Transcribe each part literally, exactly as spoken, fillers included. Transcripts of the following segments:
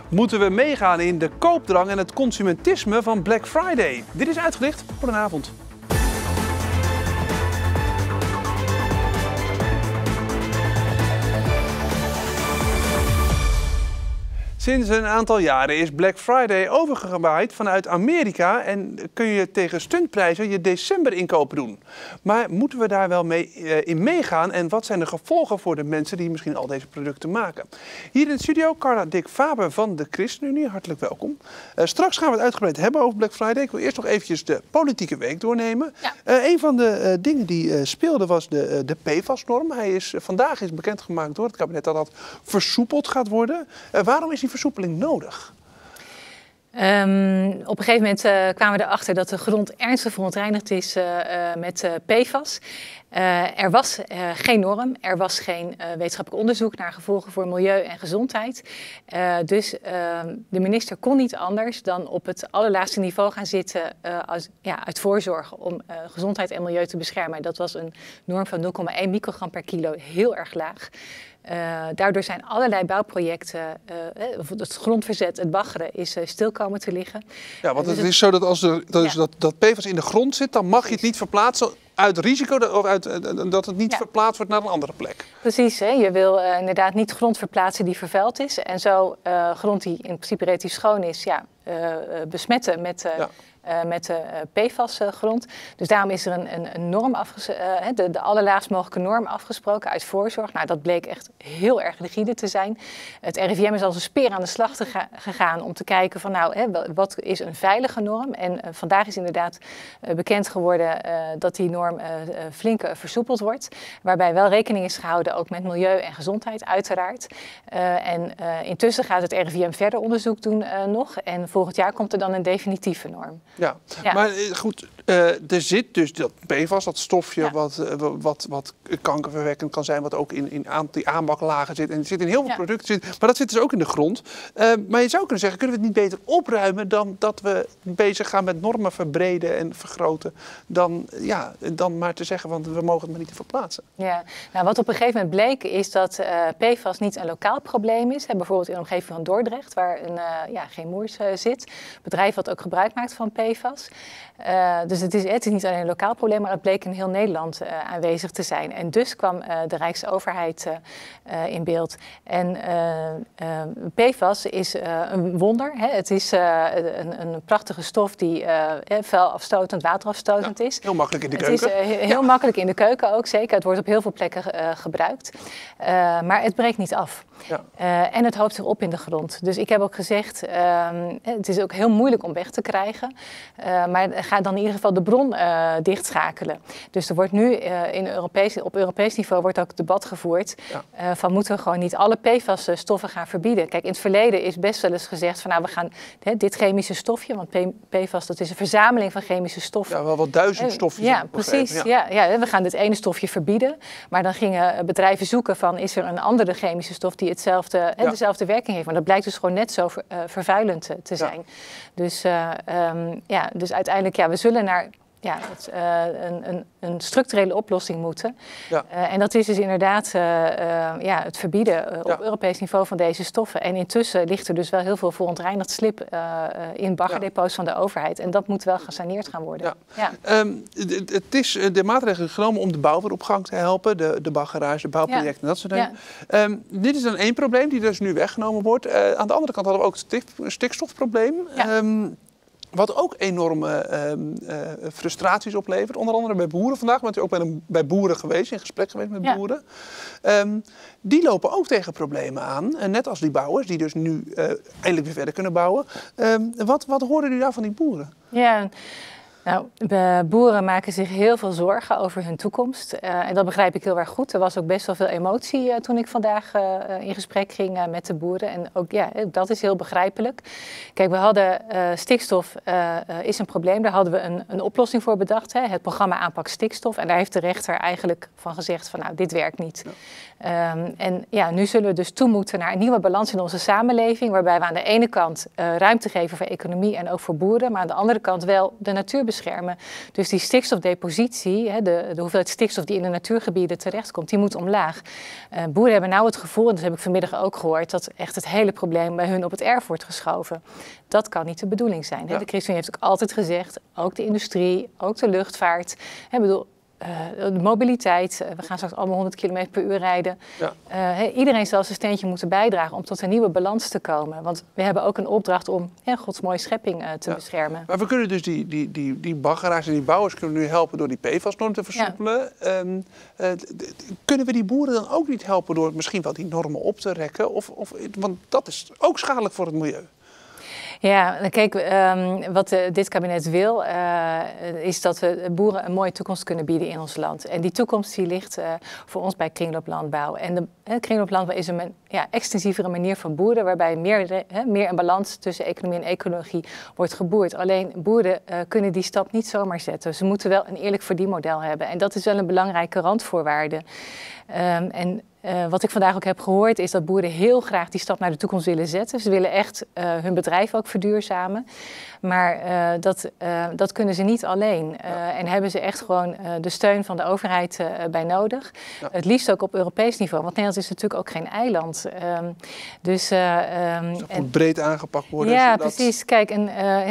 Moeten we meegaan in de koopdrang en het consumentisme van Black Friday? Dit is Uitgelicht voor een avond. Sinds een aantal jaren is Black Friday overgewaaid vanuit Amerika en kun je tegen stuntprijzen je december-inkopen doen. Maar moeten we daar wel mee uh, in meegaan en wat zijn de gevolgen voor de mensen die misschien al deze producten maken? Hier in de studio Carla Dick Faber van de ChristenUnie, hartelijk welkom. Uh, straks gaan we het uitgebreid hebben over Black Friday. Ik wil eerst nog eventjes de politieke week doornemen. Ja. Uh, een van de uh, dingen die uh, speelde was de, uh, de P FAS-norm. Hij is, uh, vandaag is bekendgemaakt door het kabinet dat dat versoepeld gaat worden. Uh, waarom is die versoepeling nodig? Um, op een gegeven moment uh, kwamen we erachter dat de grond ernstig verontreinigd is uh, uh, met uh, P FAS. Uh, er was uh, geen norm, er was geen uh, wetenschappelijk onderzoek naar gevolgen voor milieu en gezondheid. Uh, dus uh, de minister kon niet anders dan op het allerlaagste niveau gaan zitten uh, als, ja, uit voorzorg om uh, gezondheid en milieu te beschermen. Dat was een norm van nul komma één microgram per kilo, heel erg laag. Uh, daardoor zijn allerlei bouwprojecten, uh, het grondverzet, het baggeren, is uh, stil komen te liggen. Ja, want het, het is zo dat als er, dat, ja. dat, dat P FAS in de grond zit, dan mag je het niet verplaatsen uit risico dat, of uit, uh, dat het niet ja. verplaatst wordt naar een andere plek. Precies, hè? Je wil uh, inderdaad niet grond verplaatsen die vervuild is. En zo uh, grond die in principe relatief schoon is, ja, uh, besmetten met... Uh, ja. Uh, met de uh, P FAS-grond. Dus daarom is er een, een, een norm afgesproken, uh, de, de allerlaagst mogelijke norm afgesproken uit voorzorg. Nou, dat bleek echt heel erg rigide te zijn. Het R I V M is als een speer aan de slag te ga, gegaan om te kijken van nou, hè, wat is een veilige norm? En uh, vandaag is inderdaad uh, bekend geworden uh, dat die norm uh, uh, flink uh, versoepeld wordt. Waarbij wel rekening is gehouden ook met milieu en gezondheid uiteraard. Uh, en uh, intussen gaat het R I V M verder onderzoek doen uh, nog. En volgend jaar komt er dan een definitieve norm. Ja. ja, maar goed, uh, er zit dus dat P FAS, dat stofje ja. wat, uh, wat, wat kankerverwekkend kan zijn, wat ook in, in aan, die aanbaklagen zit. En het zit in heel veel ja. producten, zit, maar dat zit dus ook in de grond. Uh, maar je zou kunnen zeggen, kunnen we het niet beter opruimen dan dat we bezig gaan met normen verbreden en vergroten, dan, ja, dan maar te zeggen, want we mogen het maar niet te verplaatsen. Ja, nou, wat op een gegeven moment bleek is dat uh, P FAS niet een lokaal probleem is. Hè, bijvoorbeeld in de omgeving van Dordrecht, waar een uh, ja, Chemours uh, zit. Een bedrijf wat ook gebruik maakt van P FAS. Uh, dus het is, het is niet alleen een lokaal probleem, maar het bleek in heel Nederland uh, aanwezig te zijn. En dus kwam uh, de Rijksoverheid uh, uh, in beeld. En uh, uh, P FAS is uh, een wonder. Hè? Het is uh, een, een prachtige stof die uh, vuilafstotend, waterafstotend ja, is. Heel makkelijk in de het keuken. Het is uh, heel ja. makkelijk in de keuken ook, zeker. Het wordt op heel veel plekken uh, gebruikt. Uh, maar het breekt niet af. Ja. Uh, en het hoopt zich op in de grond. Dus ik heb ook gezegd, uh, het is ook heel moeilijk om weg te krijgen. Uh, maar ga dan in ieder geval de bron uh, dichtschakelen. Dus er wordt nu uh, in Europees, op Europees niveau wordt ook debat gevoerd ja. uh, van moeten we gewoon niet alle P FAS-stoffen gaan verbieden. Kijk, in het verleden is best wel eens gezegd van nou we gaan hè, dit chemische stofje, want P FAS dat is een verzameling van chemische stoffen. Ja, wel wat duizend stofjes. Ja, precies. Ja. Ja, ja, we gaan dit ene stofje verbieden. Maar dan gingen bedrijven zoeken van is er een andere chemische stof die hetzelfde, ja. hè, dezelfde werking heeft. Maar dat blijkt dus gewoon net zo ver, uh, vervuilend te, te zijn. Ja. Dus, uh, um, ja, dus uiteindelijk, ja, we zullen naar ja, het, uh, een, een, een structurele oplossing moeten. Ja. Uh, en dat is dus inderdaad uh, uh, ja, het verbieden uh, op ja. Europees niveau van deze stoffen. En intussen ligt er dus wel heel veel verontreinigd slib uh, uh, in baggerdepots ja. van de overheid. En dat moet wel gesaneerd gaan worden. Ja. Ja. Um, het, het is de maatregelen genomen om de bouw weer op gang te helpen. De, de baggeraars, de bouwprojecten en ja. dat soort dingen. Ja. Um, dit is dan één probleem die dus nu weggenomen wordt. Uh, aan de andere kant hadden we ook het stikstofprobleem. Ja. Um, Wat ook enorme uh, uh, frustraties oplevert. Onder andere bij boeren vandaag. Bent u ook bij, een, bij boeren geweest, in gesprek geweest met ja. boeren. Um, die lopen ook tegen problemen aan. En net als die bouwers, die dus nu uh, eindelijk weer verder kunnen bouwen. Um, wat, wat hoorden u daar van die boeren? Ja, nou, de boeren maken zich heel veel zorgen over hun toekomst. Uh, en dat begrijp ik heel erg goed. Er was ook best wel veel emotie uh, toen ik vandaag uh, in gesprek ging uh, met de boeren. En ook ja, dat is heel begrijpelijk. Kijk, we hadden uh, stikstof uh, uh, is een probleem. Daar hadden we een, een oplossing voor bedacht. Hè? Het programma aanpak stikstof. En daar heeft de rechter eigenlijk van gezegd van nou, dit werkt niet. Ja. Um, en ja, nu zullen we dus toe moeten naar een nieuwe balans in onze samenleving. Waarbij we aan de ene kant uh, ruimte geven voor economie en ook voor boeren. Maar aan de andere kant wel de natuur beschermen. beschermen. Dus die stikstofdepositie, hè, de, de hoeveelheid stikstof die in de natuurgebieden terechtkomt, die moet omlaag. Uh, boeren hebben nou het gevoel, en dat heb ik vanmiddag ook gehoord, dat echt het hele probleem bij hun op het erf wordt geschoven. Dat kan niet de bedoeling zijn. Ja. Hè? De ChristenUnie heeft ook altijd gezegd, ook de industrie, ook de luchtvaart. Ik bedoel, Uh, de mobiliteit, uh, we gaan straks allemaal honderd kilometer per uur rijden. Ja. Uh, he, iedereen zal zijn steentje moeten bijdragen om tot een nieuwe balans te komen. Want we hebben ook een opdracht om ja, Gods mooie schepping uh, te ja. beschermen. Maar we kunnen dus die, die, die, die baggeraars en die bouwers kunnen nu helpen door die P F A S-norm te versoepelen. Ja. Um, uh, kunnen we die boeren dan ook niet helpen door misschien wel die normen op te rekken? Of, of, want dat is ook schadelijk voor het milieu. Ja, kijk, um, wat uh, dit kabinet wil, uh, is dat we boeren een mooie toekomst kunnen bieden in ons land. En die toekomst die ligt uh, voor ons bij kringlooplandbouw. En de uh, kringlooplandbouw is een ja, extensievere manier van boeren, waarbij meer, uh, meer een balans tussen economie en ecologie wordt geboerd. Alleen boeren uh, kunnen die stap niet zomaar zetten. Ze moeten wel een eerlijk verdienmodel hebben. En dat is wel een belangrijke randvoorwaarde. Um, en Uh, wat ik vandaag ook heb gehoord is dat boeren heel graag die stap naar de toekomst willen zetten. Ze willen echt uh, hun bedrijf ook verduurzamen. Maar uh, dat, uh, dat kunnen ze niet alleen. Uh, ja. En hebben ze echt gewoon uh, de steun van de overheid uh, bij nodig. Ja. Het liefst ook op Europees niveau. Want Nederland is natuurlijk ook geen eiland. Um, dus, uh, um, dus dat moet breed aangepakt worden. Ja, zodat... precies. Kijk, en, uh,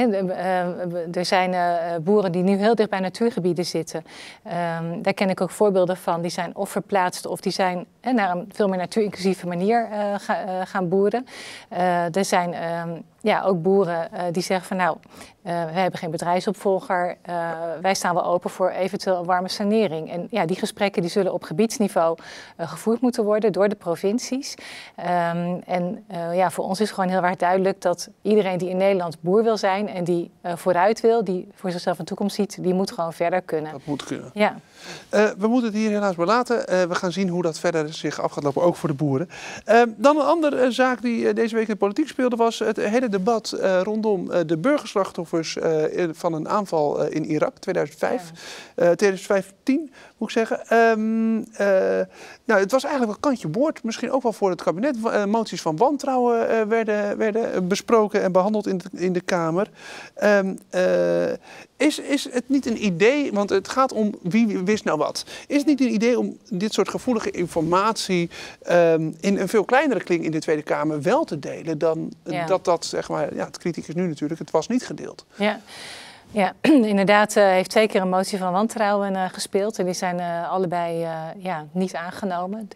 uh, er zijn uh, boeren die nu heel dicht bij natuurgebieden zitten. Um, daar ken ik ook voorbeelden van. Die zijn of verplaatst of die zijn uh, naar een veel meer natuurinclusieve manier uh, ga, uh, gaan boeren. Uh, er zijn um, ja, ook boeren uh, die zeggen van nou, uh, we hebben geen bedrijfsopvolger. Uh, wij staan wel open voor eventueel een warme sanering. En ja, die gesprekken die zullen op gebiedsniveau uh, gevoerd moeten worden door de provincies. Um, en uh, ja, voor ons is gewoon heel erg duidelijk dat iedereen die in Nederland boer wil zijn en die uh, vooruit wil, die voor zichzelf een toekomst ziet, die moet gewoon verder kunnen. Dat moet kunnen. Ja. Uh, we moeten het hier helaas bij laten. Uh, we gaan zien hoe dat verder zich af gaat lopen, ook voor de boeren. Uh, dan een andere uh, zaak die uh, deze week in de politiek speelde was het hele debat uh, rondom uh, de burgerslachtoffers uh, van een aanval uh, in Irak, tweeduizend vijf, ja. uh, tweeduizend vijftien moet ik zeggen. Um, uh, nou, het was eigenlijk wel kantje boord, misschien ook wel voor het kabinet. Uh, moties van wantrouwen uh, werden, werden besproken en behandeld in de, in de Kamer. Um, uh, is, is het niet een idee, want het gaat om wie wist nou wat. Is het niet een idee om dit soort gevoelige informatie um, in een veel kleinere kring in de Tweede Kamer wel te delen dan ja. dat dat, zeg maar, ja, het kritiek is nu natuurlijk, het was niet gedeeld. Ja. Ja, inderdaad uh, heeft twee keer een motie van wantrouwen uh, gespeeld. En die zijn uh, allebei uh, ja, niet aangenomen.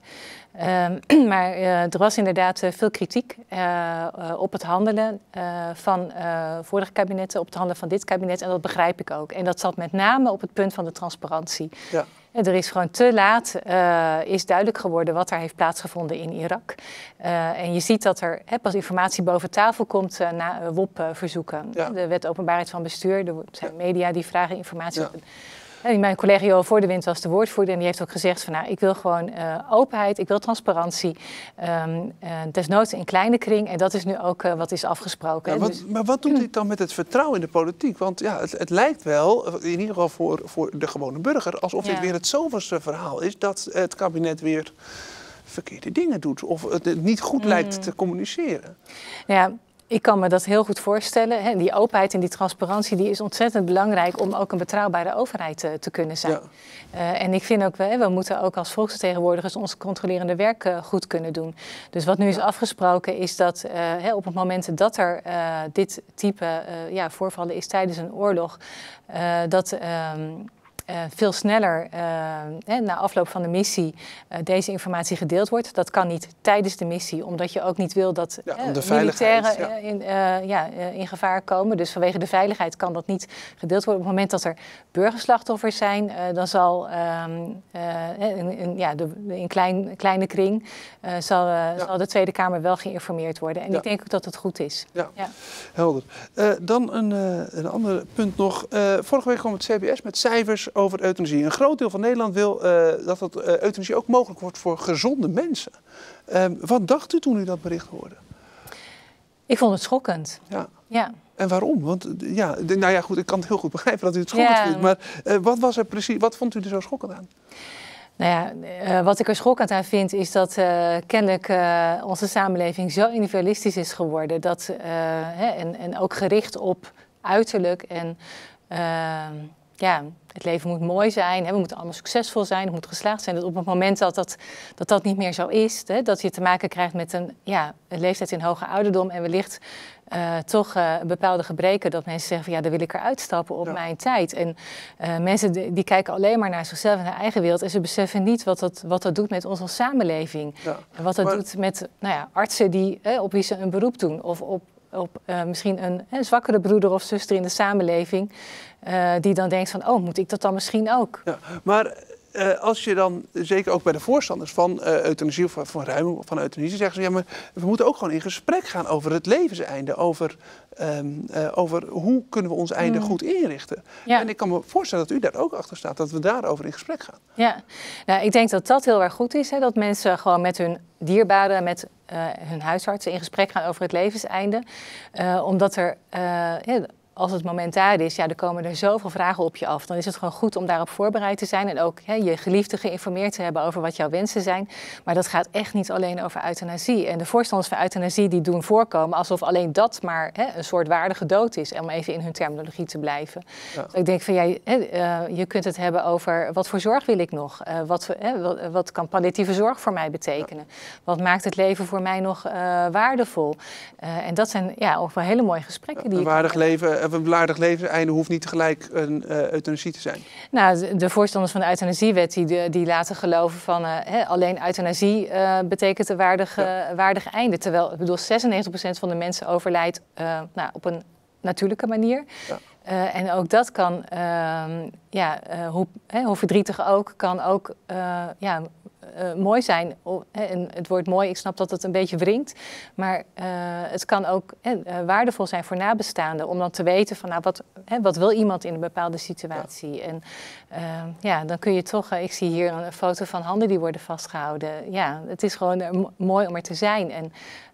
Uh, maar uh, er was inderdaad uh, veel kritiek uh, uh, op het handelen uh, van uh, vorige kabinetten, op het handelen van dit kabinet. En dat begrijp ik ook. En dat zat met name op het punt van de transparantie. Ja. Er is gewoon te laat uh, is duidelijk geworden wat er heeft plaatsgevonden in Irak. Uh, en je ziet dat er he, pas informatie boven tafel komt uh, na uh, W O P-verzoeken. Ja. De wet openbaarheid van bestuur, er zijn ja. media die vragen informatie. Ja. En mijn collega Johan Voordewind was de woordvoerder en die heeft ook gezegd van nou, ik wil gewoon uh, openheid, ik wil transparantie. Um, uh, desnoods in kleine kring en dat is nu ook uh, wat is afgesproken. Ja, wat, dus, maar wat doet dit dan met het vertrouwen in de politiek? Want ja, het, het lijkt wel, in ieder geval voor, voor de gewone burger, alsof ja. dit weer het zoveelste verhaal is dat het kabinet weer verkeerde dingen doet of het niet goed mm. lijkt te communiceren. Ja. Ik kan me dat heel goed voorstellen. Hè. Die openheid en die transparantie die is ontzettend belangrijk om ook een betrouwbare overheid te, te kunnen zijn. Ja. Uh, en ik vind ook, we, we moeten ook als volksvertegenwoordigers ons controlerende werk uh, goed kunnen doen. Dus wat nu is afgesproken is dat uh, hè, op het moment dat er uh, dit type uh, ja, voorvallen is tijdens een oorlog, uh, dat... Uh, Uh, veel sneller uh, hè, na afloop van de missie uh, deze informatie gedeeld wordt. Dat kan niet tijdens de missie, omdat je ook niet wil dat ja, uh, militairen ja. in, uh, ja, uh, in gevaar komen. Dus vanwege de veiligheid kan dat niet gedeeld worden. Op het moment dat er burgerslachtoffers zijn, uh, dan zal um, uh, in, in, ja, de, in klein, kleine kring uh, zal, uh, ja. zal de Tweede Kamer wel geïnformeerd worden. En ja. ik denk ook dat het goed is. Ja, ja. Helder. Uh, dan een, uh, een ander punt nog. Uh, vorige week kwam het C B S met cijfers over euthanasie. Een groot deel van Nederland wil uh, dat het, uh, euthanasie ook mogelijk wordt voor gezonde mensen. Uh, wat dacht u toen u dat bericht hoorde? Ik vond het schokkend. Ja. ja. En waarom? Want ja, nou ja, goed, ik kan het heel goed begrijpen dat u het schokkend ja. vindt. Maar uh, wat was er precies? Wat vond u er zo schokkend aan? Nou ja, uh, wat ik er schokkend aan vind is dat uh, kennelijk uh, onze samenleving zo individualistisch is geworden. Dat, uh, hè, en, en ook gericht op uiterlijk en uh, ja, het leven moet mooi zijn, hè, we moeten allemaal succesvol zijn, het moet geslaagd zijn. Dat op het moment dat dat, dat, dat niet meer zo is, hè, dat je te maken krijgt met een, ja, een leeftijd in hoge ouderdom en wellicht uh, toch uh, bepaalde gebreken, dat mensen zeggen van ja, daar wil ik eruit stappen op ja. mijn tijd. En uh, mensen die, die kijken alleen maar naar zichzelf en naar eigen wereld en ze beseffen niet wat dat, wat dat doet met onze samenleving. Ja. En wat dat maar... doet met nou ja, artsen die, hè, op wie ze een beroep doen of op op uh, misschien een, een zwakkere broeder of zuster in de samenleving, uh, die dan denkt van, oh, moet ik dat dan misschien ook? Ja, maar uh, als je dan, zeker ook bij de voorstanders van uh, euthanasie of van ruim van euthanasie, zeggen ze, ja, maar we moeten ook gewoon in gesprek gaan over het levenseinde, over, um, uh, over hoe kunnen we ons einde mm. goed inrichten. Ja. En ik kan me voorstellen dat u daar ook achter staat, dat we daarover in gesprek gaan. Ja, nou, ik denk dat dat heel erg goed is, hè, dat mensen gewoon met hun dierbaren, met uh, hun huisartsen in gesprek gaan over het levenseinde. Uh, omdat er, uh, ja, als het moment daar is, ja, er komen er zoveel vragen op je af. Dan is het gewoon goed om daarop voorbereid te zijn en ook hè, je geliefde geïnformeerd te hebben over wat jouw wensen zijn. Maar dat gaat echt niet alleen over euthanasie. En de voorstanders van euthanasie die doen voorkomen alsof alleen dat maar hè, een soort waardige dood is, om even in hun terminologie te blijven. Ja. Dus ik denk van ja, uh, je kunt het hebben over wat voor zorg wil ik nog? Uh, wat, uh, wat, wat kan palliatieve zorg voor mij betekenen? Ja. Wat maakt het leven voor mij nog uh, waardevol? Uh, en dat zijn ja, ook wel hele mooie gesprekken. Ja, die een waardig leven. Een waardig levenseinde hoeft niet tegelijk een uh, euthanasie te zijn. Nou, de, de voorstanders van de euthanasiewet die, die laten geloven van uh, he, alleen euthanasie uh, betekent een waardig, ja. uh, waardig einde. Terwijl, ik bedoel, zesennegentig procent van de mensen overlijdt uh, nou, op een natuurlijke manier. Ja. Uh, en ook dat kan, uh, ja, uh, hoe, he, hoe verdrietig ook, kan ook uh, ja, uh, mooi zijn. O, he, en het woord mooi, ik snap dat het een beetje wringt. Maar uh, het kan ook he, uh, waardevol zijn voor nabestaanden. Om dan te weten van, nou, wat, he, wat wil iemand in een bepaalde situatie. Ja. En uh, ja, dan kun je toch, uh, ik zie hier een foto van handen die worden vastgehouden. Ja, het is gewoon uh, mooi om er te zijn. En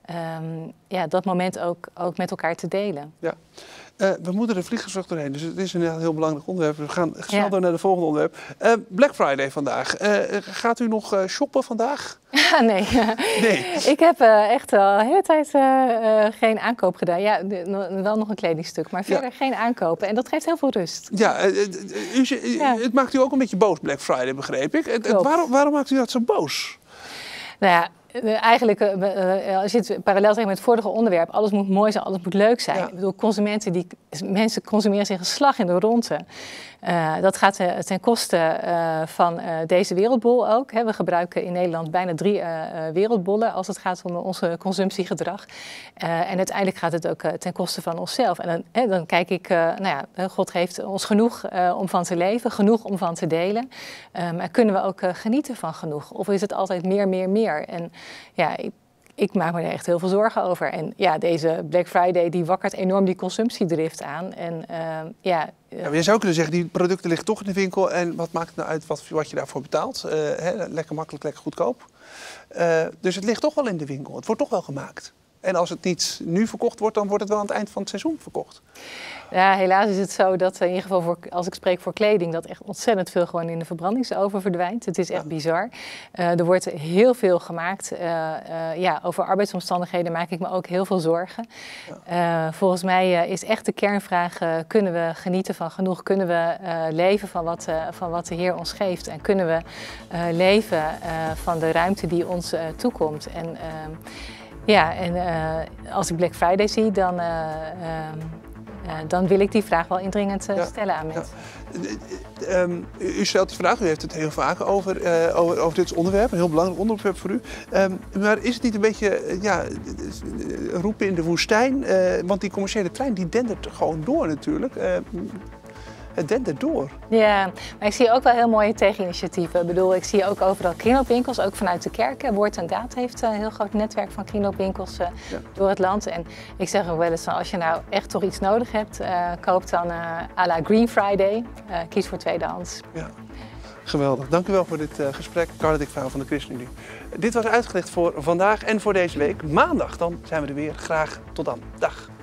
um, ja, dat moment ook, ook met elkaar te delen. Ja. Uh, we moeten er vliegensvlucht doorheen, dus het is een heel belangrijk onderwerp. We gaan snel ja. door naar de volgende onderwerp. Uh, Black Friday vandaag. Uh, gaat u nog uh, shoppen vandaag? Ja, nee. nee. Ik heb uh, echt al de hele tijd uh, uh, geen aankoop gedaan. Ja, de, wel nog een kledingstuk, maar verder ja. geen aankopen. En dat geeft heel veel rust. Ja, uh, u, u, ja, het maakt u ook een beetje boos, Black Friday, begreep ik. Uh, waarom, waarom maakt u dat zo boos? Nou ja, eigenlijk, uh, als je het parallel trekt met het vorige onderwerp, alles moet mooi zijn, alles moet leuk zijn. Ja. Ik bedoel, consumenten, die, mensen consumeren zich een slag in de ronde. Uh, dat gaat uh, ten koste uh, van uh, deze wereldbol ook. Hè. We gebruiken in Nederland bijna drie uh, wereldbollen als het gaat om onze consumptiegedrag. Uh, en uiteindelijk gaat het ook uh, ten koste van onszelf. En dan, hè, dan kijk ik, uh, nou ja, God geeft ons genoeg uh, om van te leven, genoeg om van te delen. Uh, maar kunnen we ook uh, genieten van genoeg? Of is het altijd meer, meer, meer? En ja, ik, ik maak me er echt heel veel zorgen over. En ja, deze Black Friday die wakkert enorm die consumptiedrift aan. En uh, ja... Ja, maar je zou kunnen zeggen, die producten liggen toch in de winkel. En wat maakt het nou uit wat, wat je daarvoor betaalt? Uh, hè, lekker makkelijk, lekker goedkoop. Uh, dus het ligt toch wel in de winkel. Het wordt toch wel gemaakt. En als het niet nu verkocht wordt, dan wordt het wel aan het eind van het seizoen verkocht. Ja, helaas is het zo dat in ieder geval voor, als ik spreek voor kleding, dat echt ontzettend veel gewoon in de verbrandingsoven verdwijnt. Het is echt ja. bizar. Uh, er wordt heel veel gemaakt. Uh, uh, ja, over arbeidsomstandigheden maak ik me ook heel veel zorgen. Ja. Uh, volgens mij uh, is echt de kernvraag, uh, kunnen we genieten van genoeg? Kunnen we uh, leven van wat, uh, van wat de Heer ons geeft? En kunnen we uh, leven uh, van de ruimte die ons uh, toekomt? En, uh, ja, en uh, als ik Black Friday zie, dan... Uh, uh, Uh, dan wil ik die vraag wel indringend uh, ja, stellen aan mensen. Ja. Um, u stelt die vraag, u heeft het heel vaak over, uh, over, over dit onderwerp, een heel belangrijk onderwerp voor u. Um, maar is het niet een beetje uh, ja, roepen in de woestijn? Uh, want die commerciële trein die dendert gewoon door natuurlijk. Uh, Het dendert door. Ja, maar ik zie ook wel heel mooie tegeninitiatieven. Ik bedoel, ik zie ook overal kringloopwinkels, ook vanuit de kerken. Woord en Daad heeft een heel groot netwerk van kringloopwinkels uh, ja. door het land. En ik zeg ook wel eens, als je nou echt toch iets nodig hebt, uh, koop dan uh, à la Green Friday. Uh, kies voor tweedehands. Ja. Geweldig. Dank u wel voor dit uh, gesprek. Carla Dickfijn van de ChristenUnie. Dit was uitgelicht voor vandaag en voor deze week. Maandag dan zijn we er weer. Graag tot dan. Dag.